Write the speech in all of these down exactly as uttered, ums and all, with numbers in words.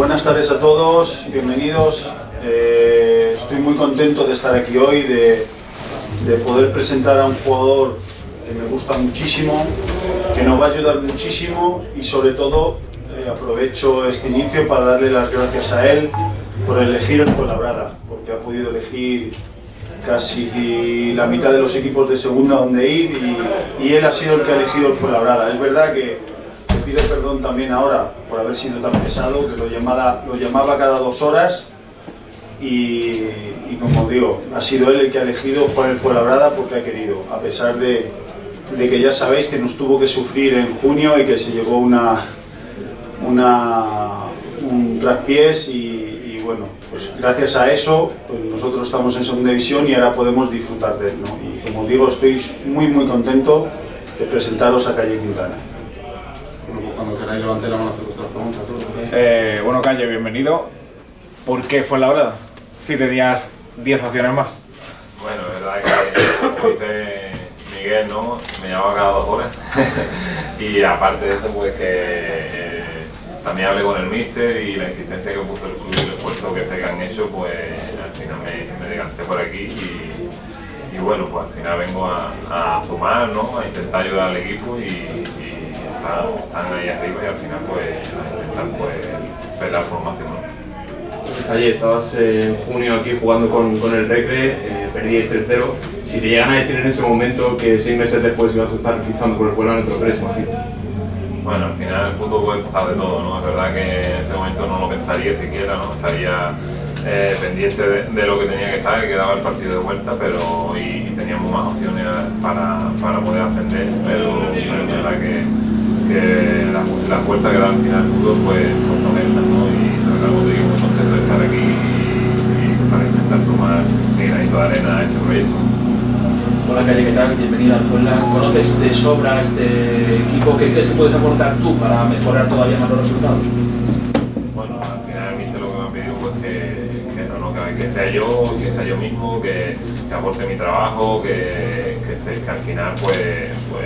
buenas tardes a todos, bienvenidos. Eh, estoy muy contento de estar aquí hoy, de, de poder presentar a un jugador que me gusta muchísimo, que nos va a ayudar muchísimo y sobre todo eh, aprovecho este inicio para darle las gracias a él por elegir el Fuenlabrada, porque ha podido elegir casi la mitad de los equipos de segunda donde ir y, y él ha sido el que ha elegido el Fuenlabrada. Es verdad que te pido perdón también ahora por haber sido tan pesado, que lo llamaba, lo llamaba cada dos horas y, y como digo, ha sido él el que ha elegido jugar el Fuenlabrada porque ha querido, a pesar de, de que ya sabéis que nos tuvo que sufrir en junio y que se llevó una, una, un traspiés y Y bueno, pues gracias a eso pues nosotros estamos en segunda división y ahora podemos disfrutar de él, ¿no? Y como digo, estoy muy muy contento de presentaros a Calle Quintana. Bueno, pues cuando queráis levantar la mano a hacer vuestras preguntas. Eh, bueno, Calle, bienvenido. ¿Por qué Fuenlabrada? Si tenías diez opciones más. Bueno, es verdad que, como dice Miguel, ¿no? Me llama cada dos horas. Y aparte de eso, pues que eh, también hablé con el míster y la insistencia que puso el club y el esfuerzo que sé que han hecho, pues al final me, me decanté por aquí y, y bueno, pues al final vengo a, a sumar, ¿no? A intentar ayudar al equipo y, y están, están ahí arriba y al final pues a intentar pues pelear por un máximo. Calle, estabas en junio aquí jugando con, con el Recre, eh, perdíais tres cero. Si te llegan a decir en ese momento que seis meses después ibas a estar fichando por el Fuenlabrada, ¿no te lo crees, imagino? Bueno, al final el fútbol puede pasar de todo, ¿no? Es verdad que en este momento no lo pensaría siquiera, ¿no? Estaría eh, pendiente de, de lo que tenía que estar, que quedaba el partido de vuelta, pero y, y teníamos más opciones para, para poder ascender, pero, pero es verdad que, que las la vueltas que da al final el fútbol pues, pues no entran, ¿no? Y la verdad que estoy muy contento de estar aquí y, y para intentar tomar mi granito de arena a este proyecto. Hola Calle, ¿qué tal? Bienvenido al Fuenlabrada. ¿Conoces de sobra este equipo? ¿Qué crees que puedes aportar tú para mejorar todavía más los resultados? Bueno, al final el míster lo que me ha pedido pues que, que, no, que, que sea yo, que sea yo mismo, que, que aporte mi trabajo, que, que, que al final pues, pues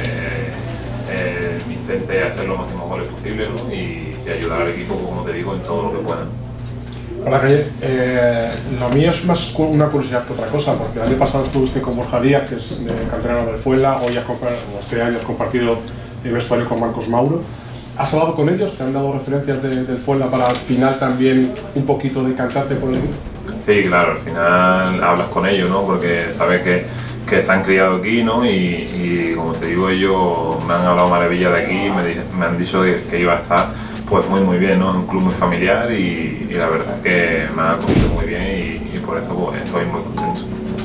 eh, intente hacer los máximos goles posibles, ¿no? y, y ayudar al equipo, como te digo, en todo lo que pueda. Hola Calle, eh, lo mío es más una curiosidad que otra cosa, porque el año pasado estuviste con Borja Díaz, que es de canterano del Fuenla, hoy has este año has compartido el vestuario con Marcos Mauro. ¿Has hablado con ellos? ¿Te han dado referencias de, del Fuenla para al final también un poquito decantarte por el equipo? Sí, claro, al final hablas con ellos, ¿no? Porque sabes que, que se han criado aquí, ¿no? Y, y como te digo, ellos me han hablado maravilla de aquí, me, me han dicho que iba a estar pues muy muy bien, ¿no? Es un club muy familiar y, y la verdad que me ha acogido muy bien y, y por eso pues, estoy muy contento.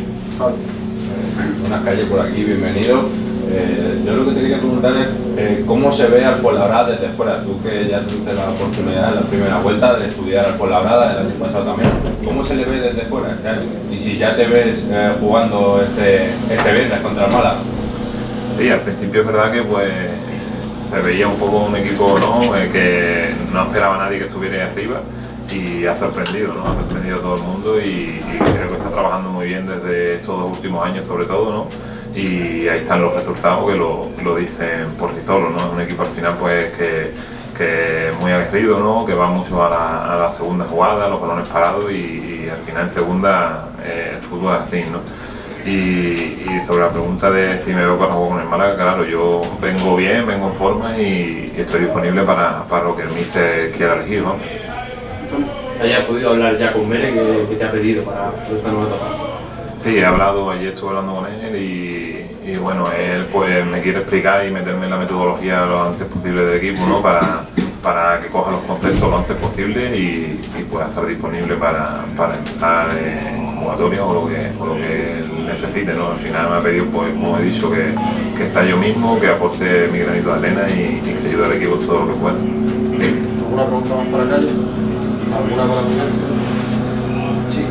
Buenas Calle, por aquí, bienvenido. Eh, yo lo que te quería preguntar es eh, cómo se ve al Fuenlabrada desde fuera. Tú que ya tuviste la oportunidad en la primera vuelta de estudiar al Fuenlabrada, el año pasado también, ¿cómo se le ve desde fuera? Y si ya te ves eh, jugando este, este viernes contra el Málaga. Sí, al principio es verdad que pues se veía un poco un equipo, ¿no? Eh, que no esperaba a nadie que estuviera ahí arriba y ha sorprendido, ¿no? Ha sorprendido a todo el mundo y, y creo que está trabajando muy bien desde estos dos últimos años sobre todo, ¿no? Y ahí están los resultados que lo, lo dicen por sí solos, ¿no? Es un equipo al final pues que, que es muy aguerrido, ¿no? Que va mucho a la, a la segunda jugada, a los balones parados y, y al final en segunda eh, el fútbol es así, ¿no? Y, y sobre la pregunta de si me veo para jugar con el Málaga, claro, yo vengo bien, vengo en forma y, y estoy disponible para, para lo que el míster quiera elegir, ¿no? ¿Hayas podido hablar ya con Mere que, que te ha pedido para esta nueva etapa? Sí, he hablado, ayer estuve hablando con él y, y bueno, él pues me quiere explicar y meterme en la metodología lo antes posible del equipo, ¿no? Para, para que coja los conceptos lo antes posible y, y pueda estar disponible para, para entrar en convocatoria o lo que, o lo que necesite, ¿no? Al final me ha pedido, pues como he dicho, que, que está yo mismo, que aporte mi granito de arena y, y que ayude al equipo todo lo que pueda. ¿Alguna pregunta más para Calle? ¿Alguna para Miguel? Sí.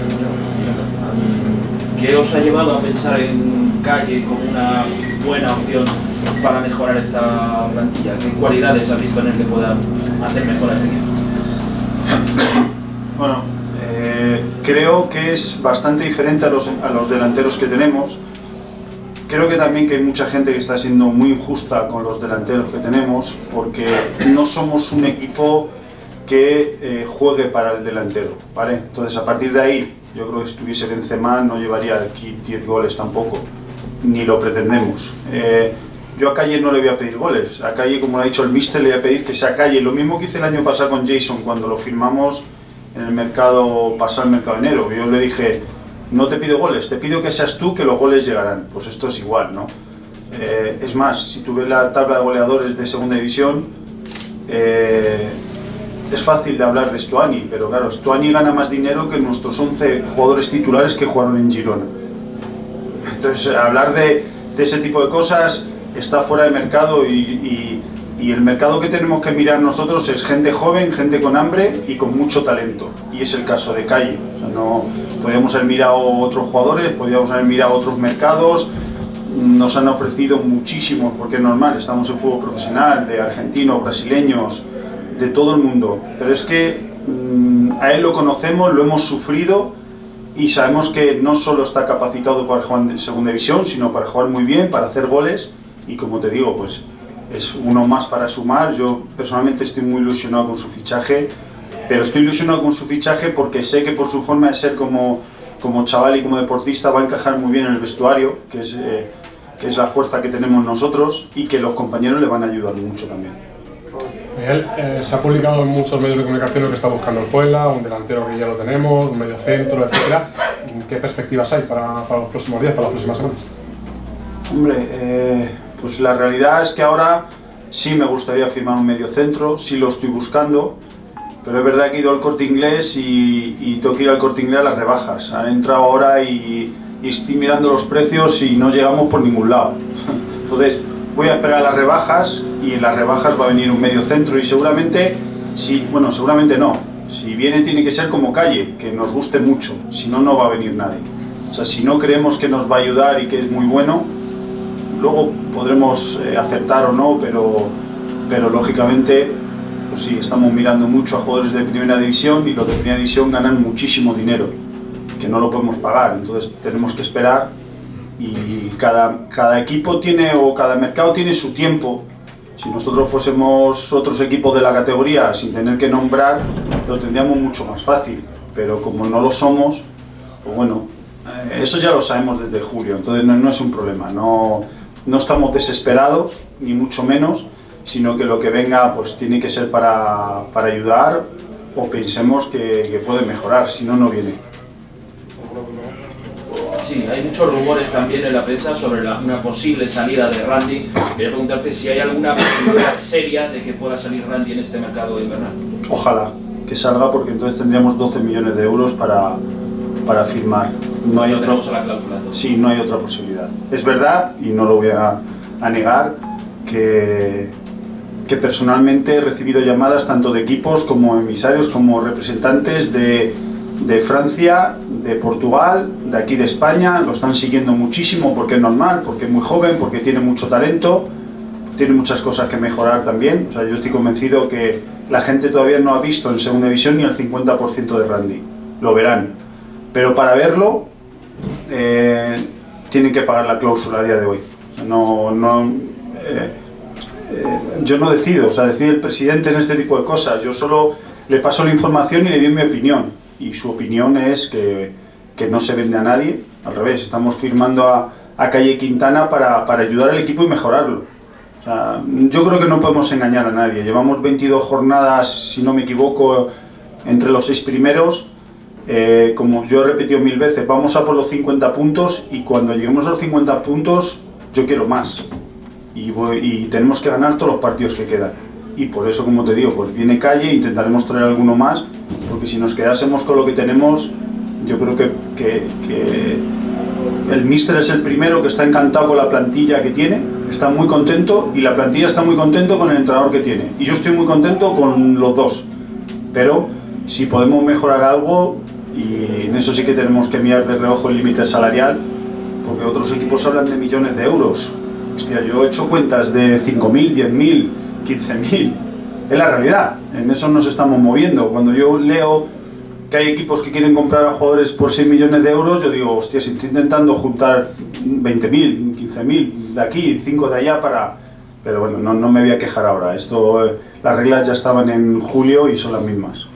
¿Qué os ha llevado a pensar en Calle como una buena opción para mejorar esta plantilla? ¿Qué cualidades has visto en el que pueda hacer mejor a este equipo? Bueno, eh, creo que es bastante diferente a los, a los delanteros que tenemos. Creo que también que hay mucha gente que está siendo muy injusta con los delanteros que tenemos, porque no somos un equipo que eh, juegue para el delantero, ¿vale? Entonces a partir de ahí, yo creo que si estuviese Benzema no llevaría aquí diez goles tampoco, ni lo pretendemos. Eh, yo a Calle no le voy a pedir goles, a Calle, como lo ha dicho el míster, le voy a pedir que sea Calle, lo mismo que hice el año pasado con Jason cuando lo firmamos en el mercado, pasado el mercado de enero. Yo le dije, no te pido goles, te pido que seas tú, que los goles llegarán. Pues esto es igual, ¿no? Eh, es más, si tú ves la tabla de goleadores de segunda división, eh, es fácil de hablar de Stuani, pero claro, Stuani gana más dinero que nuestros once jugadores titulares que jugaron en Girona. Entonces, hablar de, de ese tipo de cosas está fuera de mercado y, y, y el mercado que tenemos que mirar nosotros es gente joven, gente con hambre y con mucho talento. Y es el caso de Calle. O sea, no, podríamos haber mirado otros jugadores, podríamos haber mirado otros mercados. Nos han ofrecido muchísimos, porque es normal, estamos en fútbol profesional, de argentinos, brasileños, de todo el mundo. Pero es que mmm, a él lo conocemos, lo hemos sufrido y sabemos que no solo está capacitado para jugar en segunda división, sino para jugar muy bien, para hacer goles. Y como te digo, pues es uno más para sumar. Yo personalmente estoy muy ilusionado con su fichaje, pero estoy ilusionado con su fichaje porque sé que por su forma de ser como, como chaval y como deportista va a encajar muy bien en el vestuario, que es, eh, que es la fuerza que tenemos nosotros, y que los compañeros le van a ayudar mucho también. Miguel, eh, se ha publicado en muchos medios de comunicación lo que está buscando el Fuenla, un delantero que ya lo tenemos, un medio centro, etcétera. ¿Qué perspectivas hay para, para los próximos días, para las próximas semanas? Hombre, eh, pues la realidad es que ahora sí me gustaría firmar un medio centro, sí lo estoy buscando, pero es verdad que he ido al Corte Inglés y, y tengo que ir al Corte Inglés a las rebajas. Han entrado ahora y, y estoy mirando los precios y no llegamos por ningún lado. Entonces voy a esperar a las rebajas y en las rebajas va a venir un medio centro y seguramente, sí, bueno, seguramente no. Si viene tiene que ser como Calle, que nos guste mucho, si no, no va a venir nadie. O sea, si no creemos que nos va a ayudar y que es muy bueno, luego podremos eh, aceptar o no, pero, pero lógicamente, pues sí, estamos mirando mucho a jugadores de primera división y los de primera división ganan muchísimo dinero, que no lo podemos pagar, entonces tenemos que esperar y cada, cada equipo tiene, o cada mercado tiene su tiempo. Si nosotros fuésemos otros equipos de la categoría sin tener que nombrar, lo tendríamos mucho más fácil, pero como no lo somos, pues bueno, eh, eso ya lo sabemos desde julio, entonces no, no es un problema, no, no estamos desesperados, ni mucho menos, sino que lo que venga pues tiene que ser para, para ayudar o pensemos que, que puede mejorar, si no, no viene. Sí, hay muchos rumores también en la prensa sobre la, una posible salida de Randy. Quería preguntarte si hay alguna posibilidad seria de que pueda salir Randy en este mercado invernal. Ojalá que salga, porque entonces tendríamos doce millones de euros para, para firmar. No hay, otra, a la cláusula, sí, no hay otra posibilidad. Es verdad, y no lo voy a, a negar, que, que personalmente he recibido llamadas tanto de equipos como emisarios, como representantes de, de Francia, de Portugal, de aquí de España. Lo están siguiendo muchísimo porque es normal, porque es muy joven, porque tiene mucho talento, tiene muchas cosas que mejorar también. O sea, yo estoy convencido que la gente todavía no ha visto en segunda división ni el cincuenta por ciento de Randy. Lo verán. Pero para verlo, eh, tienen que pagar la cláusula a día de hoy. No, no, eh, eh, yo no decido, o sea, decide el presidente en este tipo de cosas. Yo solo le paso la información y le doy mi opinión. Y su opinión es que, que no se vende a nadie. Al revés, estamos firmando a, a Calle Quintana para, para ayudar al equipo y mejorarlo. O sea, yo creo que no podemos engañar a nadie. Llevamos veintidós jornadas, si no me equivoco, entre los seis primeros. Eh, como yo he repetido mil veces, vamos a por los cincuenta puntos y cuando lleguemos a los cincuenta puntos yo quiero más. Y, voy, y tenemos que ganar todos los partidos que quedan. Y por eso, como te digo, pues viene Calle, intentaremos traer alguno más, porque si nos quedásemos con lo que tenemos, yo creo que, que, que el míster es el primero que está encantado con la plantilla que tiene, está muy contento y la plantilla está muy contento con el entrenador que tiene. Y yo estoy muy contento con los dos, pero si podemos mejorar algo, y en eso sí que tenemos que mirar de reojo el límite salarial, porque otros equipos hablan de millones de euros. Hostia, yo he hecho cuentas de cinco mil, diez mil, quince mil, es la realidad, en eso nos estamos moviendo. Cuando yo leo que hay equipos que quieren comprar a jugadores por seis millones de euros, yo digo, hostia, si estoy intentando juntar veinte mil, quince mil de aquí, cinco de allá para, pero bueno, no, no me voy a quejar ahora. Esto, eh, las reglas ya estaban en julio y son las mismas.